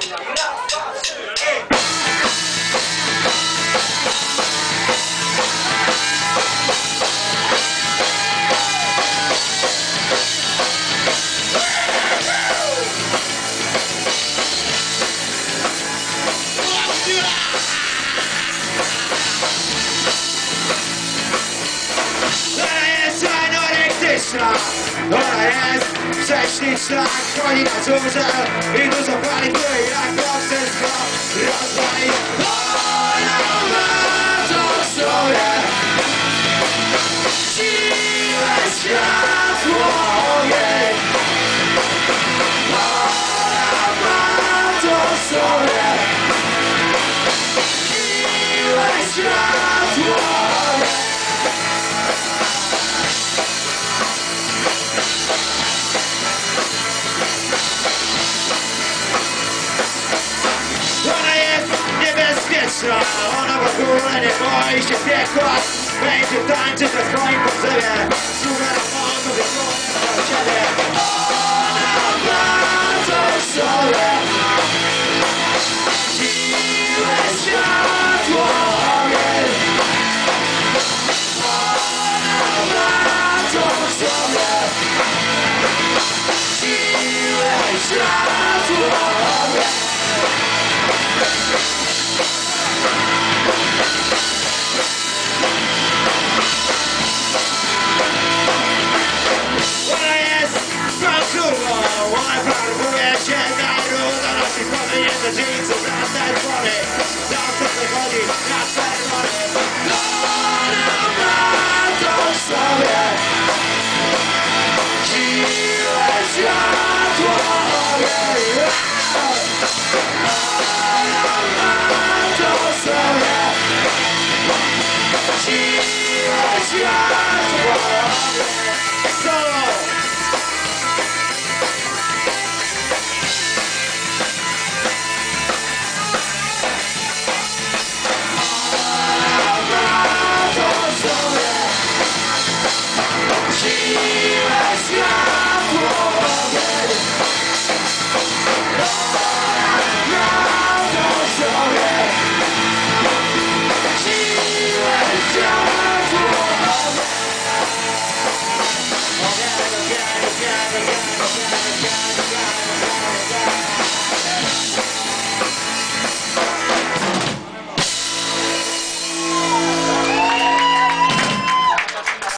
Ona jest prześliczna, chodzi na czurze i dużo pali, który jak bokserstwo rozwali. Ona ma to sobie siłę światło jej. Ona ma to sobie siłę światło jej. Ona jest niebezpieczna, ona w ogóle nie boi się piekła. Będzie tańczyć na swoim potrzebie, sługa na mocy wygląda do ciebie. Ona ma to w sobie siłę światło jej. Ona ma to w sobie siłę światło jej. Ona jest królową, ona farbuje się na rudo, nosi pominięte dżinsy, brane dzwony, zawsze wychodzi na czerwony. Ona ma to w sobie